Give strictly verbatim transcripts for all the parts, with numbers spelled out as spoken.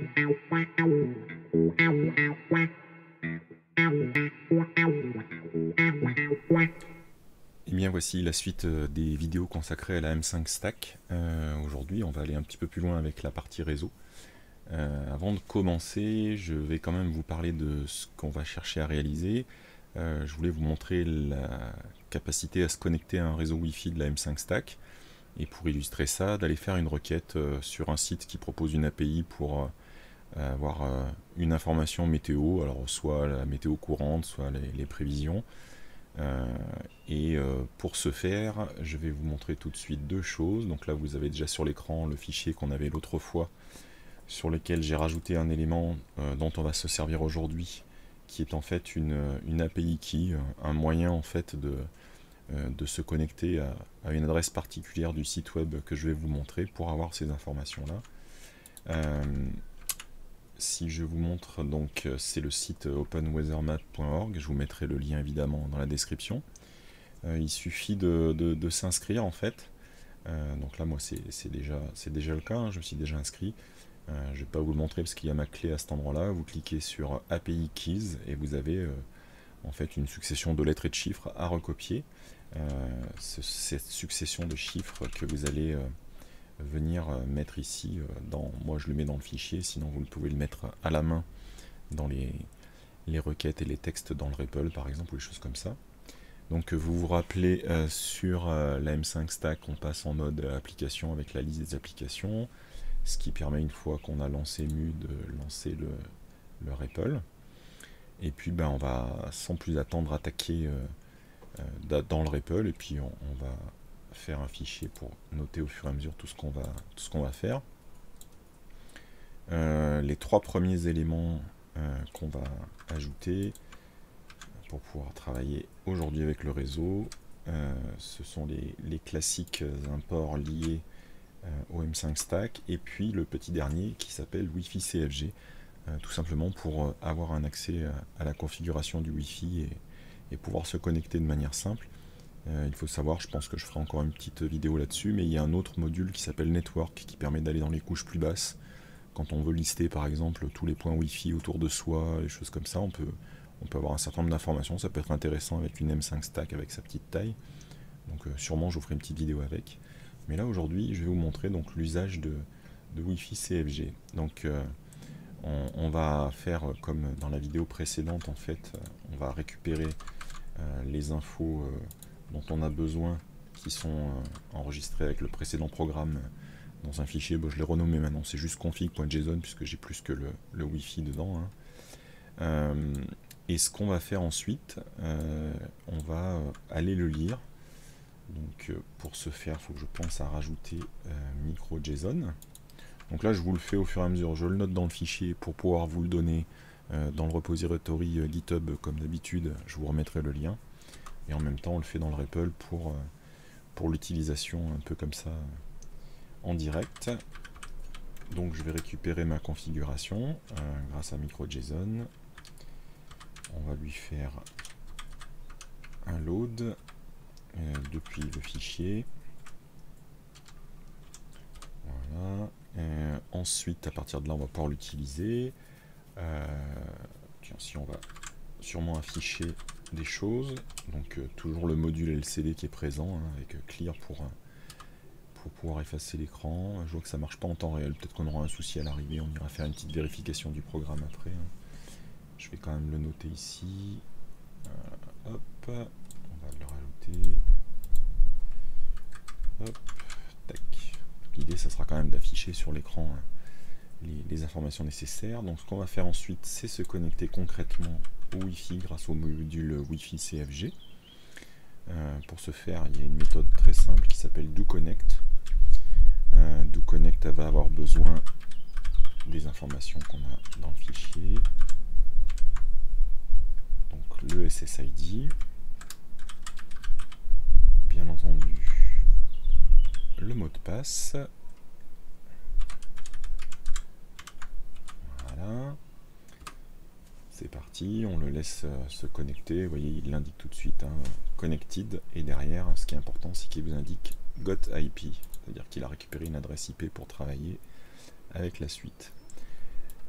Et bien voici la suite des vidéos consacrées à la M cinq Stack. Euh, Aujourd'hui on va aller un petit peu plus loin avec la partie réseau. Euh, avant de commencer, je vais quand même vous parler de ce qu'on va chercher à réaliser. Euh, je voulais vous montrer la capacité à se connecter à un réseau Wi-Fi de la M cinq Stack. Et pour illustrer ça, d'aller faire une requête euh, sur un site qui propose une A P I pour euh, avoir euh, une information météo, alors soit la météo courante, soit les, les prévisions. Euh, et euh, pour ce faire, je vais vous montrer tout de suite deux choses. Donc là, vous avez déjà sur l'écran le fichier qu'on avait l'autre fois, sur lequel j'ai rajouté un élément euh, dont on va se servir aujourd'hui, qui est en fait une, une A P I key, un moyen en fait de, euh, de se connecter à, à une adresse particulière du site web que je vais vous montrer pour avoir ces informations-là. Euh, Si je vous montre, donc c'est le site open weather map point org, je vous mettrai le lien évidemment dans la description. Euh, il suffit de, de, de s'inscrire en fait. Euh, donc là moi c'est déjà, déjà le cas, hein, je me suis déjà inscrit. Euh, je ne vais pas vous le montrer parce qu'il y a ma clé à cet endroit-là. Vous cliquez sur A P I Keys et vous avez euh, en fait une succession de lettres et de chiffres à recopier. Euh, cette succession de chiffres que vous allez euh, venir mettre ici, dans, moi je le mets dans le fichier, sinon vous pouvez le mettre à la main dans les, les requêtes et les textes dans le R E P L par exemple, ou des choses comme ça. Donc vous vous rappelez, euh, sur euh, la M cinq Stack, on passe en mode application avec la liste des applications, ce qui permet une fois qu'on a lancé M U de lancer le, le R E P L. Et puis ben, on va sans plus attendre attaquer euh, euh, dans le R E P L, et puis on, on va faire un fichier pour noter au fur et à mesure tout ce qu'on va, tout ce qu'on va faire. Euh, les trois premiers éléments euh, qu'on va ajouter pour pouvoir travailler aujourd'hui avec le réseau, euh, ce sont les, les classiques imports liés euh, au M cinq Stack, et puis le petit dernier qui s'appelle Wi-Fi C F G, euh, tout simplement pour avoir un accès à, à la configuration du Wi-Fi et, et pouvoir se connecter de manière simple. Euh, il faut savoir, je pense que je ferai encore une petite vidéo là-dessus, mais il y a un autre module qui s'appelle Network qui permet d'aller dans les couches plus basses. Quand on veut lister par exemple tous les points Wi-Fi autour de soi, les choses comme ça, on peut, on peut avoir un certain nombre d'informations. Ça peut être intéressant avec une M cinq Stack avec sa petite taille. Donc euh, sûrement je vous ferai une petite vidéo avec. Mais là aujourd'hui je vais vous montrer donc l'usage de, de Wi-Fi C F G. Donc euh, on, on va faire comme dans la vidéo précédente en fait, on va récupérer euh, les infos euh, dont on a besoin, qui sont euh, enregistrés avec le précédent programme euh, dans un fichier. Bon, je l'ai renommé maintenant, c'est juste config.json puisque j'ai plus que le, le Wi-Fi dedans. Hein. Euh, et ce qu'on va faire ensuite, euh, on va euh, aller le lire. Donc euh, pour ce faire, il faut que je pense à rajouter euh, micro.json. Donc là, je vous le fais au fur et à mesure. Je le note dans le fichier pour pouvoir vous le donner euh, dans le repository euh, GitHub comme d'habitude. Je vous remettrai le lien. Et en même temps on le fait dans le R E P L pour, euh, pour l'utilisation un peu comme ça euh, en direct. Donc je vais récupérer ma configuration euh, grâce à micro.json. On va lui faire un load euh, depuis le fichier. Voilà. Euh, ensuite à partir de là on va pouvoir l'utiliser. Euh, tiens, si on va sûrement afficher des choses, donc euh, toujours le module L C D qui est présent, hein, avec euh, clear pour, euh, pour pouvoir effacer l'écran. Je vois que ça marche pas en temps réel, peut-être qu'on aura un souci à l'arrivée, on ira faire une petite vérification du programme après. Hein. Je vais quand même le noter ici. Euh, hop, on va le rajouter. Hop, tac. L'idée, ça sera quand même d'afficher sur l'écran hein, les, les informations nécessaires. Donc ce qu'on va faire ensuite, c'est se connecter concrètement au Wi-Fi grâce au module Wi-Fi C F G. Euh, pour ce faire, il y a une méthode très simple qui s'appelle doConnect. Euh, doConnect va avoir besoin des informations qu'on a dans le fichier. Donc le S S I D, bien entendu le mot de passe. Voilà. C'est parti, on le laisse euh, se connecter. Vous voyez, il l'indique tout de suite, hein, connected. Et derrière, ce qui est important, c'est qu'il vous indique got I P, c'est-à-dire qu'il a récupéré une adresse I P pour travailler avec la suite.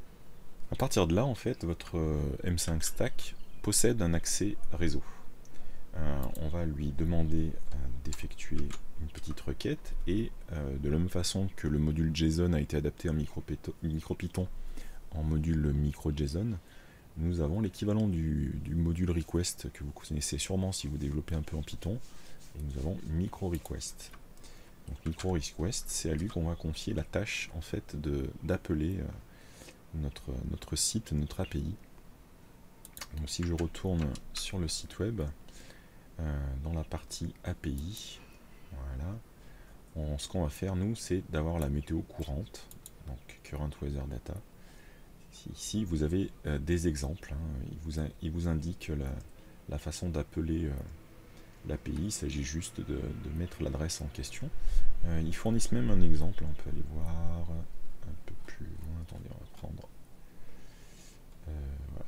À partir de là, en fait, votre M cinq Stack possède un accès réseau. Euh, on va lui demander euh, d'effectuer une petite requête et euh, de la même façon que le module JSON a été adapté en MicroPython en module MicroJSON, nous avons l'équivalent du, du module request que vous connaissez sûrement si vous développez un peu en Python, et nous avons MicroRequest. Donc MicroRequest, c'est à lui qu'on va confier la tâche en fait de d'appeler euh, notre, notre site, notre A P I. Donc si je retourne sur le site web, euh, dans la partie A P I, voilà, on, ce qu'on va faire nous, c'est d'avoir la météo courante, donc Current Weather Data. Ici, vous avez euh, des exemples, hein. il, vous il vous indique la, la façon d'appeler euh, l'A P I, il s'agit juste de, de mettre l'adresse en question. Euh, ils fournissent même un exemple, on peut aller voir un peu plus loin, attendez, on va prendre... Euh, voilà.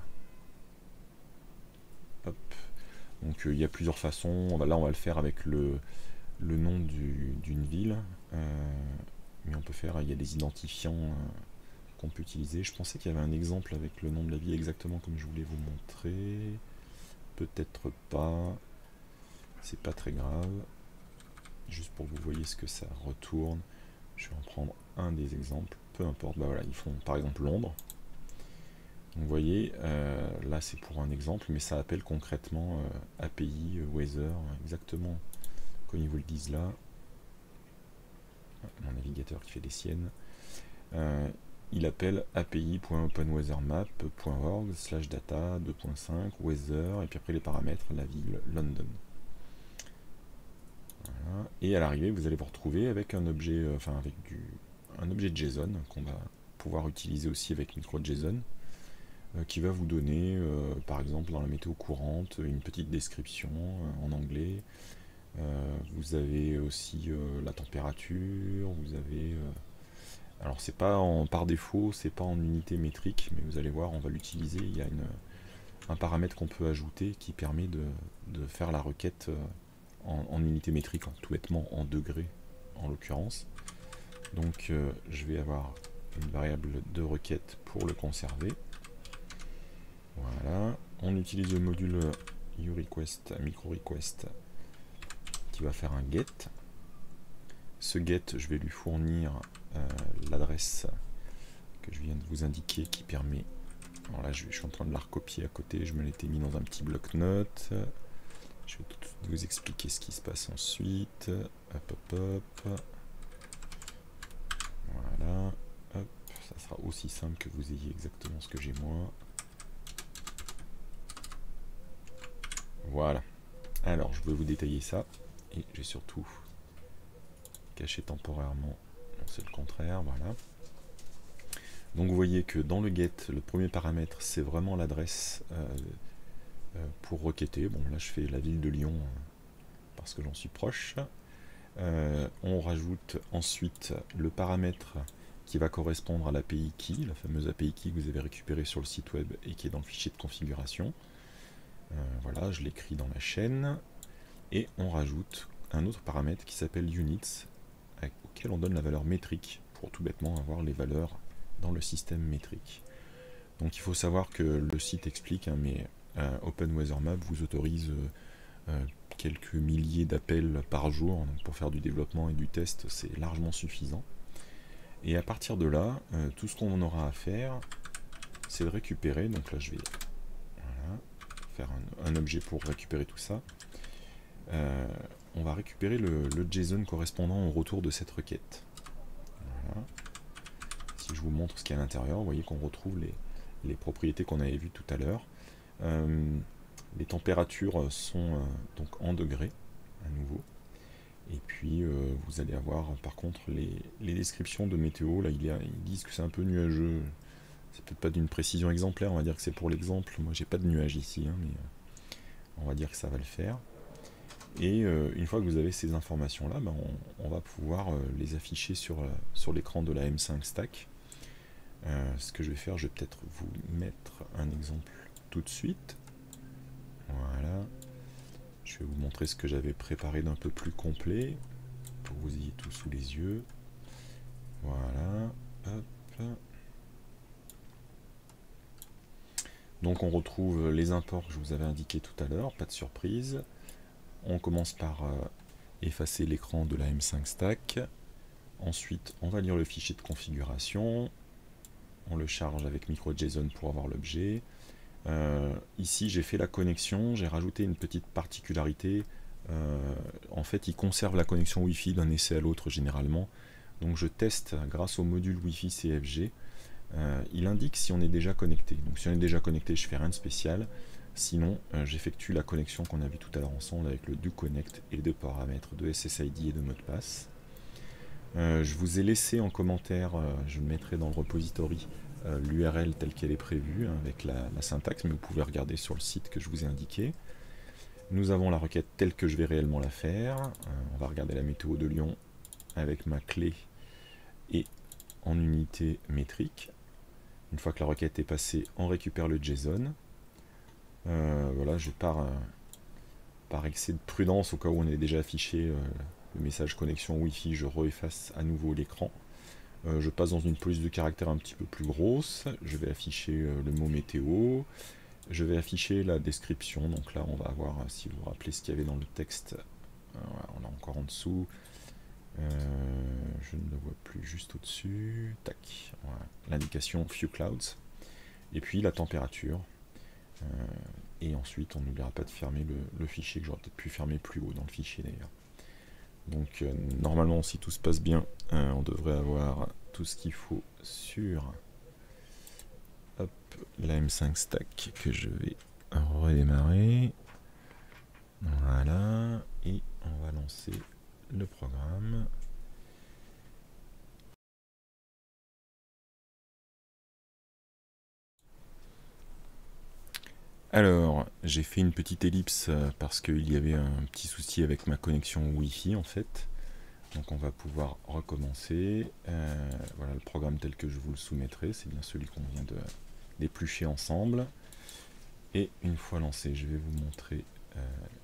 Hop. Donc euh, il y a plusieurs façons, là on va le faire avec le, le nom d'une ville, euh, mais on peut faire, il y a des identifiants euh, qu'on peut utiliser. Je pensais qu'il y avait un exemple avec le nom de la ville exactement comme je voulais vous montrer, peut-être pas, c'est pas très grave, juste pour que vous voyez ce que ça retourne. Je vais en prendre un des exemples, peu importe, bah voilà, ils font par exemple Londres. Donc vous voyez, euh, là c'est pour un exemple, mais ça appelle concrètement euh, A P I, euh, Weather, exactement comme ils vous le disent là. Mon navigateur qui fait des siennes. Euh, il appelle api.openweathermap.org slash data deux point cinq weather, et puis après les paramètres, la ville London. Voilà. Et à l'arrivée, vous allez vous retrouver avec un objet, euh, enfin avec du, un objet JSON qu'on va pouvoir utiliser aussi avec MicroJSON, euh, qui va vous donner, euh, par exemple dans la météo courante, une petite description euh, en anglais. Euh, vous avez aussi euh, la température, vous avez... Euh, alors c'est pas en, par défaut, c'est pas en unité métrique, mais vous allez voir, on va l'utiliser, il y a une, un paramètre qu'on peut ajouter qui permet de, de faire la requête euh, en, en unité métrique, tout bêtement en degrés en l'occurrence. Donc euh, je vais avoir une variable de requête pour le conserver. Voilà, on utilise le module uRequest, MicroRequest, qui va faire un get. Ce get, je vais lui fournir euh, l'adresse que je viens de vous indiquer qui permet... Alors là, je, je suis en train de la recopier à côté, je me l'étais mis dans un petit bloc-notes. Je vais tout de suite vous expliquer ce qui se passe ensuite. Hop, hop, hop. Voilà. Hop. Ça sera aussi simple que vous ayez exactement ce que j'ai moi. Voilà. Alors, je vais vous détailler ça. Et j'ai surtout caché temporairement. C'est le contraire, voilà. Donc vous voyez que dans le get, le premier paramètre, c'est vraiment l'adresse euh, euh, pour requêter. Bon, là je fais la ville de Lyon euh, parce que j'en suis proche. Euh, on rajoute ensuite le paramètre qui va correspondre à l'A P I key, la fameuse A P I key que vous avez récupérée sur le site web et qui est dans le fichier de configuration. Euh, voilà, je l'écris dans la chaîne. Et on rajoute un autre paramètre qui s'appelle units, auquel on donne la valeur métrique pour tout bêtement avoir les valeurs dans le système métrique. Donc il faut savoir que le site explique, hein, mais euh, OpenWeatherMap vous autorise euh, euh, quelques milliers d'appels par jour, donc pour faire du développement et du test, c'est largement suffisant. Et à partir de là, euh, tout ce qu'on aura à faire, c'est de récupérer, donc là je vais voilà, faire un, un objet pour récupérer tout ça. Euh, on va récupérer le, le JSON correspondant au retour de cette requête. Voilà. Si je vous montre ce qu'il y a à l'intérieur, vous voyez qu'on retrouve les, les propriétés qu'on avait vues tout à l'heure. Euh, les températures sont euh, donc en degrés, à nouveau. Et puis euh, vous allez avoir par contre les, les descriptions de météo. Là, il y a, ils disent que c'est un peu nuageux. C'est peut-être pas d'une précision exemplaire, on va dire que c'est pour l'exemple. Moi, j'ai pas de nuages ici, hein, mais euh, on va dire que ça va le faire. Et euh, une fois que vous avez ces informations-là, ben on, on va pouvoir euh, les afficher sur, euh, sur l'écran de la M cinq Stack. Euh, ce que je vais faire, je vais peut-être vous mettre un exemple tout de suite. Voilà. Je vais vous montrer ce que j'avais préparé d'un peu plus complet, pour que vous ayez tout sous les yeux. Voilà. Hop. Donc on retrouve les imports que je vous avais indiqués tout à l'heure, pas de surprise. On commence par euh, effacer l'écran de la M cinq Stack. Ensuite, on va lire le fichier de configuration. On le charge avec MicroJSON pour avoir l'objet. Euh, ici, j'ai fait la connexion, j'ai rajouté une petite particularité. Euh, en fait, il conserve la connexion Wi-Fi d'un essai à l'autre généralement. Donc je teste grâce au module Wi-Fi C F G. Euh, il indique si on est déjà connecté. Donc si on est déjà connecté, je fais rien de spécial. Sinon, euh, j'effectue la connexion qu'on a vu tout à l'heure ensemble avec le do connect et de paramètres de S S I D et de mot de passe. Euh, je vous ai laissé en commentaire, euh, je le mettrai dans le repository, euh, l'U R L telle qu'elle est prévue, hein, avec la, la syntaxe, mais vous pouvez regarder sur le site que je vous ai indiqué. Nous avons la requête telle que je vais réellement la faire. Euh, on va regarder la météo de Lyon avec ma clé et en unité métrique. Une fois que la requête est passée, on récupère le JSON. Euh, voilà, je pars euh, par excès de prudence au cas où on est déjà affiché euh, le message connexion Wi-Fi, je re-efface à nouveau l'écran. Euh, je passe dans une police de caractère un petit peu plus grosse. Je vais afficher euh, le mot météo. Je vais afficher la description. Donc là, on va avoir, si vous vous rappelez ce qu'il y avait dans le texte, euh, voilà, on a encore en dessous. Euh, je ne le vois plus, juste au-dessus. Tac. Voilà. L'indication Few Clouds. Et puis la température. Euh, et ensuite, on n'oubliera pas de fermer le, le fichier que j'aurais peut-être pu fermer plus haut dans le fichier d'ailleurs. Donc euh, normalement, si tout se passe bien, euh, on devrait avoir tout ce qu'il faut sur hop, la M cinq Stack que je vais redémarrer. Voilà, et on va lancer le programme. Alors, j'ai fait une petite ellipse parce qu'il y avait un petit souci avec ma connexion Wi-Fi en fait. Donc on va pouvoir recommencer. Euh, voilà le programme tel que je vous le soumettrai, c'est bien celui qu'on vient de d'éplucher ensemble. Et une fois lancé, je vais vous montrer. Euh,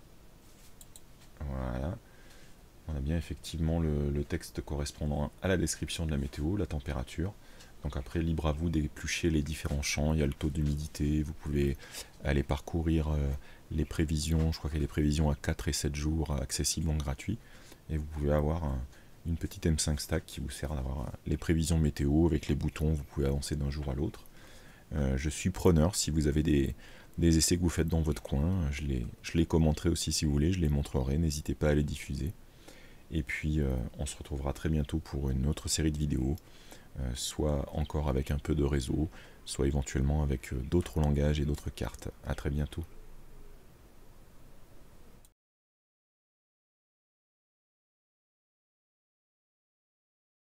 voilà. On a bien effectivement le, le texte correspondant à la description de la météo, la température. Donc après, libre à vous d'éplucher les différents champs. Il y a le taux d'humidité, vous pouvez aller parcourir euh, les prévisions. Je crois qu'il y a des prévisions à quatre et sept jours, accessibles en gratuit. Et vous pouvez avoir un, une petite M cinq Stack qui vous sert d'avoir les prévisions météo. Avec les boutons, vous pouvez avancer d'un jour à l'autre. Euh, je suis preneur si vous avez des, des essais que vous faites dans votre coin. Je les, je les commenterai aussi si vous voulez, je les montrerai. N'hésitez pas à les diffuser. Et puis, euh, on se retrouvera très bientôt pour une autre série de vidéos. Euh, soit encore avec un peu de réseau, soit éventuellement avec euh, d'autres langages et d'autres cartes. À très bientôt.